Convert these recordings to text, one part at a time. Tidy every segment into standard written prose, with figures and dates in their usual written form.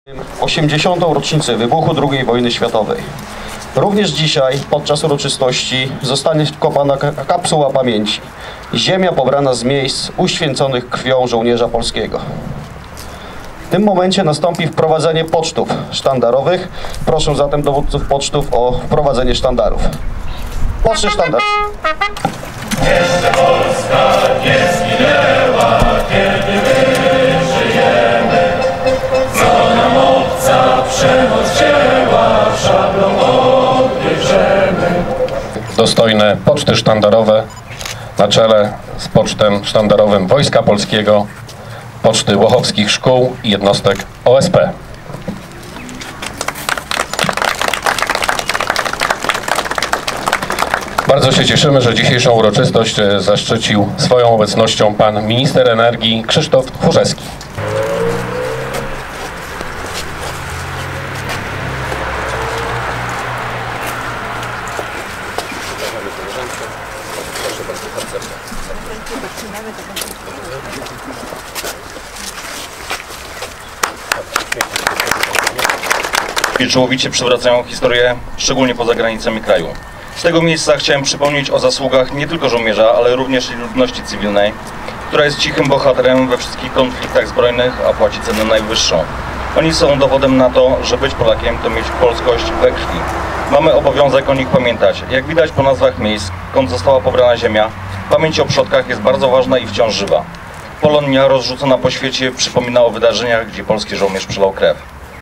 80. rocznicę wybuchu II wojny światowej. Również dzisiaj, podczas uroczystości, zostanie wkopana kapsuła pamięci. Ziemia pobrana z miejsc uświęconych krwią żołnierza polskiego. W tym momencie nastąpi wprowadzenie pocztów sztandarowych. Proszę zatem dowódców pocztów o wprowadzenie sztandarów. Poczty sztandarowe. Jeszcze Polska nie zginęła, kiedy my żyjemy. Co nam obca przemoc wzięła, szablą odbierzemy. Dostojne poczty sztandarowe na czele z pocztem sztandarowym Wojska Polskiego, poczty łochowskich szkół i jednostek OSP. Bardzo się cieszymy, że dzisiejszą uroczystość zaszczycił swoją obecnością pan minister energii Krzysztof Tchórzewski. Czołowicie przywracają historię, szczególnie poza granicami kraju. Z tego miejsca chciałem przypomnieć o zasługach nie tylko żołnierza, ale również i ludności cywilnej, która jest cichym bohaterem we wszystkich konfliktach zbrojnych, a płaci cenę najwyższą. Oni są dowodem na to, że być Polakiem to mieć polskość we krwi. Mamy obowiązek o nich pamiętać. Jak widać po nazwach miejsc, skąd została pobrana ziemia, pamięć o przodkach jest bardzo ważna i wciąż żywa. Polonia rozrzucona po świecie przypomina o wydarzeniach, gdzie polski żołnierz przelał krew.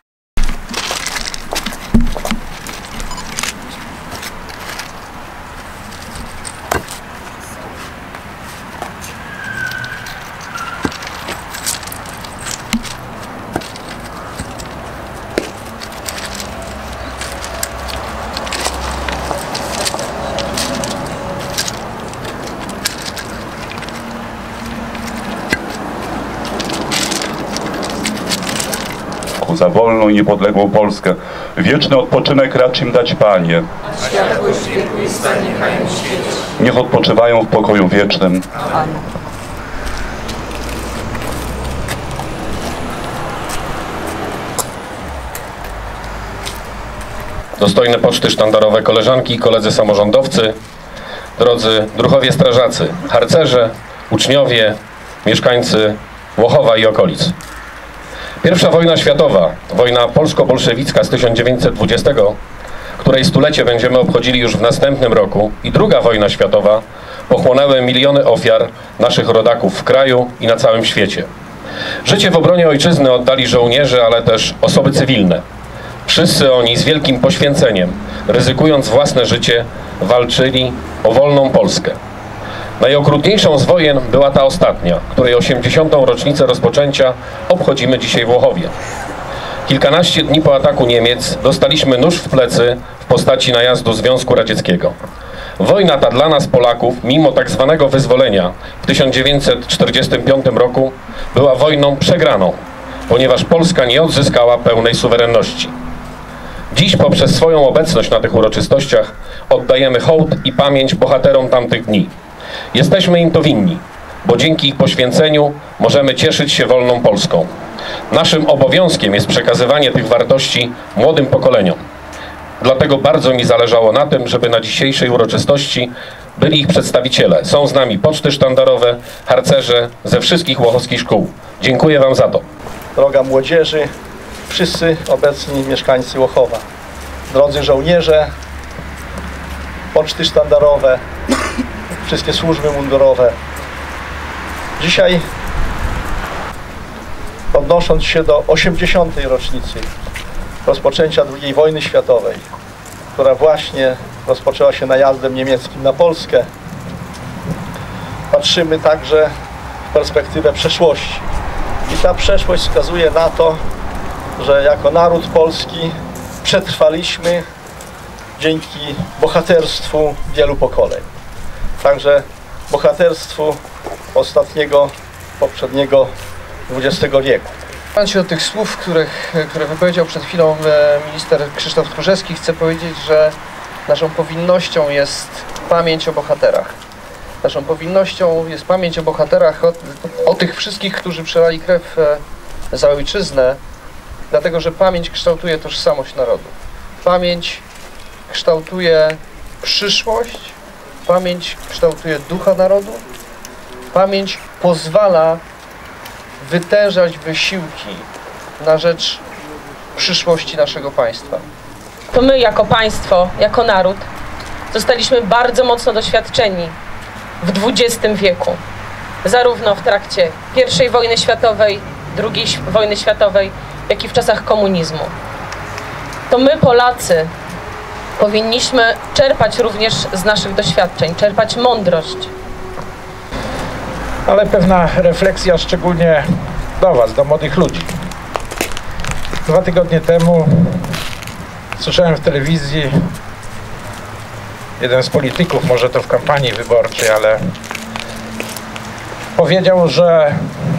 Za wolną i niepodległą Polskę. Wieczny odpoczynek racz im dać, Panie. Światłość wiekuista niechaj im świeci. Niech odpoczywają w pokoju wiecznym. Amen. Dostojne poczty sztandarowe koleżanki i koledzy samorządowcy, drodzy druhowie strażacy, harcerze, uczniowie, mieszkańcy Łochowa i okolic. Pierwsza wojna światowa, wojna polsko-bolszewicka z 1920, której stulecie będziemy obchodzili już w następnym roku, i druga wojna światowa pochłonęły miliony ofiar naszych rodaków w kraju i na całym świecie. Życie w obronie ojczyzny oddali żołnierze, ale też osoby cywilne. Wszyscy oni z wielkim poświęceniem, ryzykując własne życie, walczyli o wolną Polskę. Najokrutniejszą z wojen była ta ostatnia, której 80. rocznicę rozpoczęcia obchodzimy dzisiaj w Łochowie. Kilkanaście dni po ataku Niemiec dostaliśmy nóż w plecy w postaci najazdu Związku Radzieckiego. Wojna ta dla nas, Polaków, mimo tak zwanego wyzwolenia w 1945 roku, była wojną przegraną, ponieważ Polska nie odzyskała pełnej suwerenności. Dziś poprzez swoją obecność na tych uroczystościach oddajemy hołd i pamięć bohaterom tamtych dni. Jesteśmy im to winni, bo dzięki ich poświęceniu możemy cieszyć się wolną Polską. Naszym obowiązkiem jest przekazywanie tych wartości młodym pokoleniom. Dlatego bardzo mi zależało na tym, żeby na dzisiejszej uroczystości byli ich przedstawiciele. Są z nami poczty sztandarowe, harcerze ze wszystkich łochowskich szkół. Dziękuję Wam za to. Droga młodzieży, wszyscy obecni mieszkańcy Łochowa, drodzy żołnierze, poczty sztandarowe, wszystkie służby mundurowe. Dzisiaj, odnosząc się do 80. rocznicy rozpoczęcia II wojny światowej, która właśnie rozpoczęła się najazdem niemieckim na Polskę, patrzymy także w perspektywę przeszłości. I ta przeszłość wskazuje na to, że jako naród polski przetrwaliśmy dzięki bohaterstwu wielu pokoleń. Także bohaterstwu poprzedniego XX wieku. Odwołując się do tych słów, które wypowiedział przed chwilą minister Krzysztof Tchórzewski, chcę powiedzieć, że naszą powinnością jest pamięć o bohaterach. Naszą powinnością jest pamięć o bohaterach, o tych wszystkich, którzy przelali krew za ojczyznę Dlatego, że pamięć kształtuje tożsamość narodu. Pamięć kształtuje przyszłość, pamięć kształtuje ducha narodu, pamięć pozwala wytężać wysiłki na rzecz przyszłości naszego państwa. To my jako państwo, jako naród zostaliśmy bardzo mocno doświadczeni w XX wieku. Zarówno w trakcie I wojny światowej, II wojny światowej, jak i w czasach komunizmu. To my, Polacy, powinniśmy czerpać również z naszych doświadczeń, czerpać mądrość. Ale pewna refleksja szczególnie do Was, do młodych ludzi. 2 tygodnie temu słyszałem w telewizji, jeden z polityków, może to w kampanii wyborczej, ale powiedział, że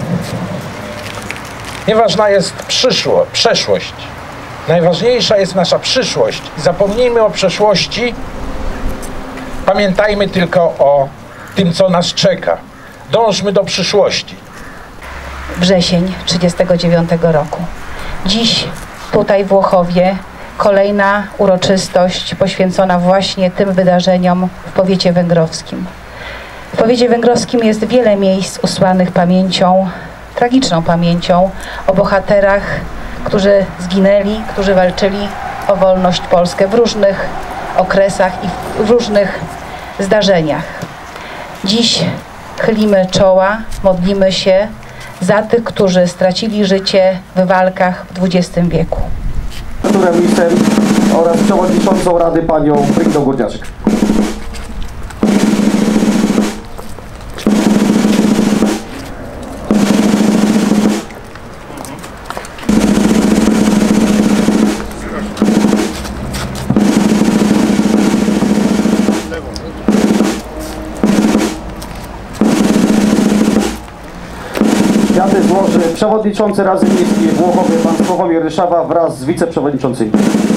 nieważna jest przeszłość. Najważniejsza jest nasza przyszłość. Zapomnijmy o przeszłości, pamiętajmy tylko o tym, co nas czeka. Dążmy do przyszłości. Wrzesień 1939 roku. Dziś tutaj w Włochowie kolejna uroczystość poświęcona właśnie tym wydarzeniom w powiecie węgrowskim. W powiecie węgrowskim jest wiele miejsc usłanych pamięcią, tragiczną pamięcią o bohaterach, którzy zginęli, którzy walczyli o wolność Polskę w różnych okresach i w różnych zdarzeniach. Dziś chylimy czoła, modlimy się za tych, którzy stracili życie w walkach w XX wieku. Remisem oraz przewodniczącą Rady panią Brigdą Górniaczek. Kwiaty złoży przewodniczący Rady Miejskiej w Włochowie pan Sławomir Ryszawa wraz z wiceprzewodniczącymi.